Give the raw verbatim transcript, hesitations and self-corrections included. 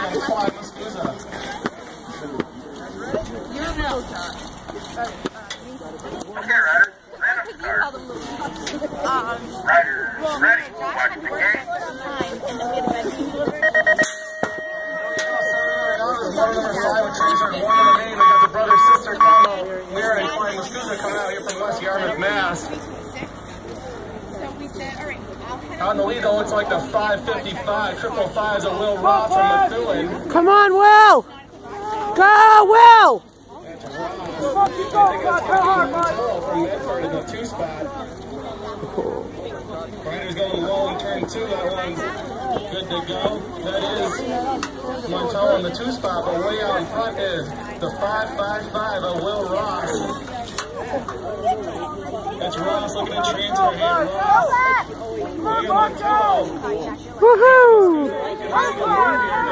and Quad Muscuza. You're Moto. Okay, riders. Um, well, Ready. Josh Watch had the worked game. extra time, and then we had been delivered. One number five with Tracer, and one of the main. We got the brother sister combo, Mira and Quad Muscuza coming out here from West Yarmouth, Mass. So we said, all right, I'll head Out in the lead, though, looks like the five fifty-five, triple fives of Will Ross from Methuen. Come on, Will! Go, Will! From Medford in the two spot. Rider's going low in turn two. That one's good to go. That is Montoya in the two spot, but way out in front is the five five five of Will Ross. That's Ross looking at transfer here. Ross. William Montoya. Woohoo!